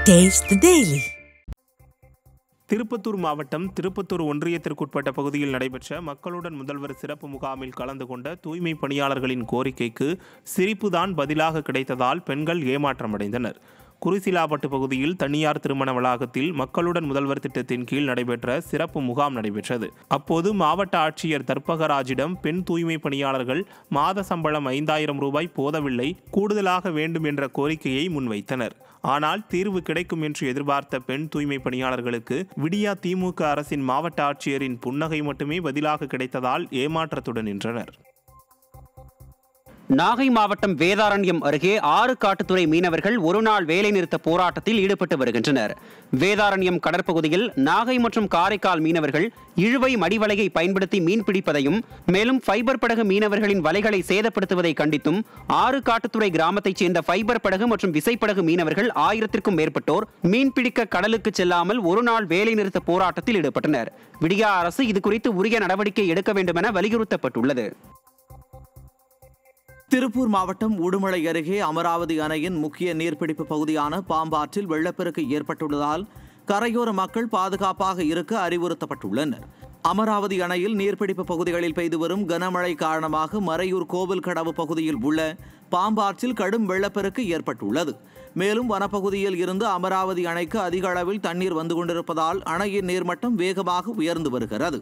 Taste the Daily. Tirupattur மாவட்டம் திருப்பத்தூர் ஒன்றியத்திற்குட்பட்ட பகுதியில் நடைபெற்ற மக்களுடன் முதல்வர் சிறப்பு முகாமில் கலந்து கொண்ட தூய்மை பணியாளர்களின் கோரிக்கைக்கு சிரிப்புதான் பதிலாக கிடைத்ததால் பெண்கள் ஏமாற்றமடைந்தனர். குறிசிலாப்பட்டு பகுதியில் தனியார் திருமண வளாகத்தில் மக்களுடன் முதல்வர் திட்டத்தின் கீழ் நடைபெற்ற சிறப்பு முகாம் நடைபெற்றது. அப்போது மாவட்ட ஆட்சியர் தர்பகராஜிடம் பெண் தூய்மை பணியாளர்கள் மாத சம்பளம் 5000 ரூபாய் போதவில்லை, கூடுதலாக வேண்டும் என்ற கோரிக்கையை முன்வைத்தனர். ஆனால் தீர்வு கிடைக்கும் என்று எதிர்பார்த்த பெண் தூய்மை பணியாளர்களுக்கு விடியா திமுக அரசின் மாவட்ட ஆட்சியரின் புன்னகை மட்டுமே பதிலாக கிடைத்ததால் ஏமாற்றத்துடன் நின்றனர். நாகை மாவட்டம் வேதாரண்யம் அருகே 6 காட்டுத்துறை மீனவர்கள் ஒருநாள் வேலைநிறுத்த போராட்டத்தில் ஈடுபட்டு வருகின்றனர். வேதாரண்யம் கடற்பகுதியில் நாகை மற்றும் காரைக்கால் மீனவர்கள் இழுவை மடிவலையை பயன்படுத்தி மீன்பிடிப்பதையும் மேலும் ஃபைபர் படகு மீனவர்களின் வலைகளை சேதப்படுத்துவதை கண்டித்தும் 6 காட்டுத்துறை கிராமத்தைச் சேர்ந்த ஃபைபர் படகு மற்றும் விசைப்படகு மீனவர்கள் 1000க்கும் மேற்பட்டோர் மீன்பிடிக்க கடலுக்கு செல்லாமல் ஒருநாள் வேலைநிறுத்த போராட்டத்தில் ஈடுபட்டனர். விடியா அரசு இதுகுறித்து உரிய நடவடிக்கை எடுக்க வேண்டும் என வலியுறுத்தப்பட்டுள்ளது. திருப்பூர் மாவட்டம் உடுமலை அருகே அமராவதி அணையின் முக்கிய நீர்பிடிப்பு பகுதியான பாம்பாற்றில் வெள்ளப்பெருக்கு ஏற்பட்டுள்ளதால் கரையோர மக்கள் பாதுகாப்பாக இருக்க அறிவுறுத்தப்பட்டுள்ளனர். அமராவதி அணையில் நீர்பிடிப்பு பகுதிகளில் பெய்து வரும் கனமழை காரணமாக மறையூர் கோவில் கடவு பகுதியில் உள்ள பாம்பாற்றில் கடும் வெள்ளப்பெருக்கு ஏற்பட்டுள்ளது. மேலும் வனப்பகுதியில் இருந்து அமராவதி அணைக்கு அதிக அளவில் தண்ணீர் வந்து கொண்டிருப்பதால் அணையின் நீர்மட்டம் வேகமாக உயர்ந்து வருகிறது.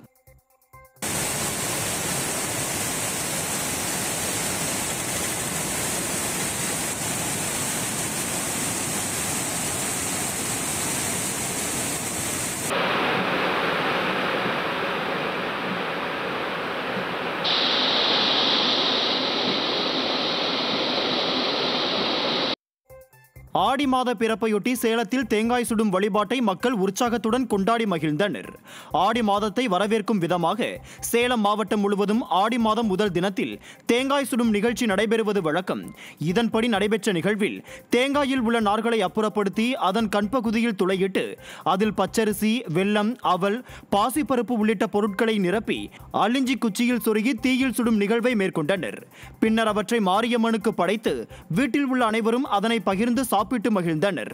ஆடி மாத பிறப்பையொட்டி சேலத்தில் தேங்காய் சுடும் வழிபாட்டை மக்கள் உற்சாகத்துடன் கொண்டாடி மகிழ்ந்தனர். ஆடி மாதத்தை வரவேற்கும் விதமாக சேலம் மாவட்டம் முழுவதும் ஆடி மாதம் முதல் தினத்தில் தேங்காய் சுடும் நிகழ்ச்சி நடைபெறுவது வழக்கம். இதன்படி நடைபெற்ற நிகழ்வில் தேங்காயில் உள்ள நார்களை அப்புறப்படுத்தி அதன் கண்பகுதியில் துளையிட்டு அதில் பச்சரிசி, வெல்லம், அவல், பாசிப்பருப்பு உள்ளிட்ட பொருட்களை நிரப்பி அழிஞ்சி குச்சியில் சொருகி தீயில் சுடும் நிகழ்வை மேற்கொண்டனர். பின்னர் அவற்றை மாரியம்மனுக்கு படைத்து வீட்டில் உள்ள அனைவரும் அதனை பகிர்ந்து சாப்பிட்டு மகிழ்ந்தனர்.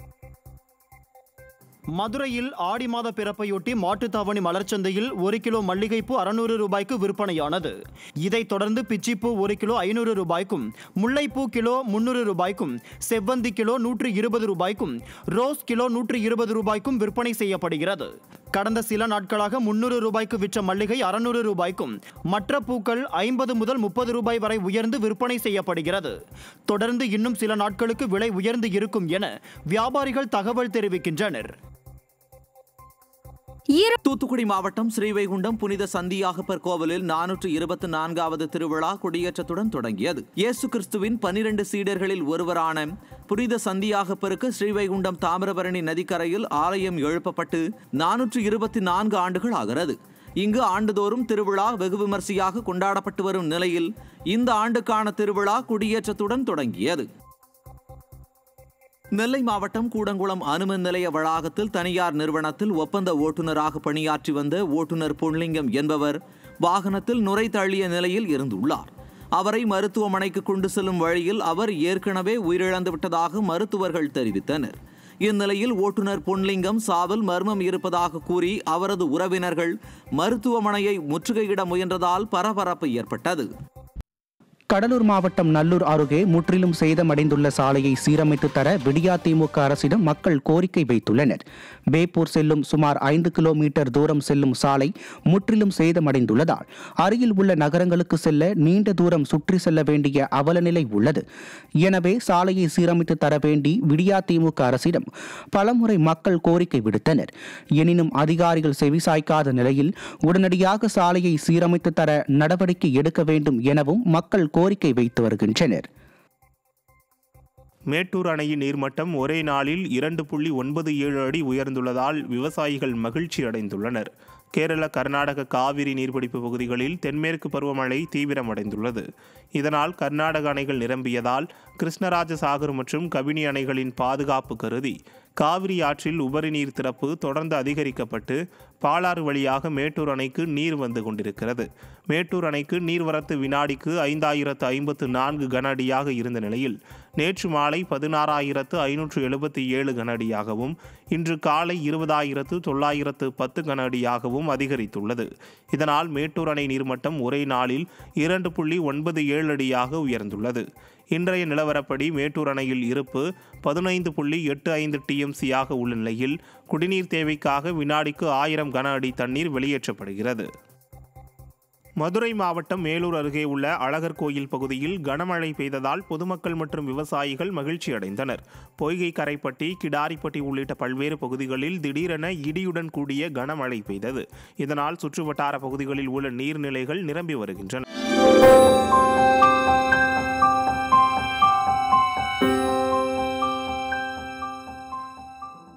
மதுரையில் ஆடி மாத பிறப்பையொட்டி மாட்டுத்தாவணி மலர்ச்சந்தையில் 1 கிலோ மல்லிகைப்பூ 600 ரூபாய்க்கு விற்பனையானது. இதைத் தொடர்ந்து பிச்சிப்பூ 1 கிலோ 500 ரூபாய்க்கும், முல்லைப்பூ கிலோ 300 ரூபாய்க்கும், செவ்வந்தி கிலோ 120 ரூபாய்க்கும், ரோஸ் கிலோ 120 ரூபாய்க்கும் விற்பனை செய்யப்படுகிறது. கடந்த சில நாட்களாக 300 ரூபாய்க்கு விற்ற மல்லிகை 600 ரூபாய்க்கும், மற்ற பூக்கள் 50 முதல் 30 ரூபாய் வரை உயர்ந்து விற்பனை செய்யப்படுகிறது. தொடர்ந்து இன்னும் சில நாட்களுக்கு விலை உயர்ந்து இருக்கும் என வியாபாரிகள் தகவல் தெரிவிக்கின்றனர். தூத்துக்குடி மாவட்டம் ஸ்ரீவைகுண்டம் புனித சந்தியாகப்பர் கோவிலில் 424வது திருவிழா கொடியேற்றத்துடன் தொடங்கியது. இயேசு கிறிஸ்துவின் 12 சீடர்களில் ஒருவரான புனித சந்தியாகப்பருக்கு ஸ்ரீவைகுண்டம் தாமிரபரணி நதிக்கரையில் ஆலயம் எழுப்பப்பட்டு 424 ஆண்டுகள் ஆகிறது. இங்கு ஆண்டுதோறும் திருவிழா வெகு விமர்சையாக கொண்டாடப்பட்டு வரும் நிலையில் இந்த ஆண்டுக்கான திருவிழா கொடியேற்றத்துடன் தொடங்கியது. நெல்லை மாவட்டம் கூடங்குளம் அணுமின் நிலைய வளாகத்தில் தனியார் நிறுவனத்தில் ஒப்பந்த ஓட்டுநராக பணியாற்றி வந்த ஓட்டுநர் பொன்லிங்கம் என்பவர் வாகனத்தில் நுரை தள்ளிய நிலையில் இருந்துள்ளார். அவரை மருத்துவமனைக்கு கொண்டு செல்லும் வழியில் அவர் ஏற்கனவே உயிரிழந்து விட்டதாக மருத்துவர்கள் தெரிவித்தனர். இந்நிலையில் ஓட்டுநர் பொன்லிங்கம் சாவில் மர்மம் இருப்பதாக கூறி அவரது உறவினர்கள் மருத்துவமனையை முற்றுகையிட முயன்றதால் பரபரப்பு ஏற்பட்டது. கடலூர் மாவட்டம் நல்லூர் அருகே முற்றிலும் சேதமடைந்துள்ள சாலையை சீரமைத்து தர விடியா திமுக அரசிடம் மக்கள் கோரிக்கை வைத்துள்ளனர். பேப்பூர் செல்லும் சுமார் 5 கிலோமீட்டர் தூரம் செல்லும் சாலை முற்றிலும் சேதமடைந்துள்ளதால் அருகில் உள்ள நகரங்களுக்கு செல்ல நீண்ட தூரம் சுற்றி செல்ல வேண்டிய அவலநிலை உள்ளது. எனவே சாலையை சீரமைத்து தர வேண்டி விடியா திமுக அரசிடம் பலமுறை மக்கள் கோரிக்கை விடுத்தனர். எனினும் அதிகாரிகள் செவிசாய்க்காத நிலையில் உடனடியாக சாலையை சீரமைத்து தர நடவடிக்கை எடுக்க வேண்டும் எனவும் மக்கள் கோரிக்கை வைத்து வருகின்றனர். மேட்டூர் அணையின் நீர்மட்டம் ஒரே நாளில் 2.97 அடி உயர்ந்துள்ளதால் விவசாயிகள் மகிழ்ச்சி அடைந்துள்ளனர். கேரள, கர்நாடக காவிரி நீர்பிடிப்பு பகுதிகளில் தென்மேற்கு பருவமழை தீவிரமடைந்துள்ளது. இதனால் கர்நாடக அணைகள் நிரம்பியதால் கிருஷ்ணராஜசாகர் மற்றும் கபினி அணைகளின் பாதுகாப்பு கருதி காவிரி ஆற்றில் உபரி நீர் திறப்பு தொடர்ந்து அதிகரிக்கப்பட்டு பாலாறு வழியாக மேட்டூர் அணைக்கு நீர் வந்து கொண்டிருக்கிறது. மேட்டூர் அணைக்கு நீர்வரத்து வினாடிக்கு 5054 கன அடியாக இருந்த நிலையில் நேற்று மாலை 16,577 கன அடியாகவும் இன்று காலை 20,910 கன அடியாகவும் அதிகரித்துள்ளது. இதனால் மேட்டூர் அணை நீர்மட்டம் ஒரே நாளில் 2.97 அடியாக உயர்ந்துள்ளது. இன்றைய நிலவரப்படி மேட்டூர் அணையில் இருப்பு 15.85 TMC-ஆக உள்ள நிலையில் குடிநீர் தேவைக்காக வினாடிக்கு 1000 கன அடி தண்ணீர் வெளியேற்றப்படுகிறது. மதுரை மாவட்டம் மேலூர் அருகே உள்ள அழகர் கோயில் பகுதியில் கனமழை பெய்ததால் பொதுமக்கள் மற்றும் விவசாயிகள் மகிழ்ச்சி அடைந்தனர். பொய்கை கரைப்பட்டி, கிடாரிப்பட்டி உள்ளிட்ட பல்வேறு பகுதிகளில் திடீரென இடியுடன் கூடிய கனமழை பெய்தது. இதனால் சுற்றுவட்டார பகுதிகளில் உள்ள நீர்நிலைகள் நிரம்பி வருகின்றன.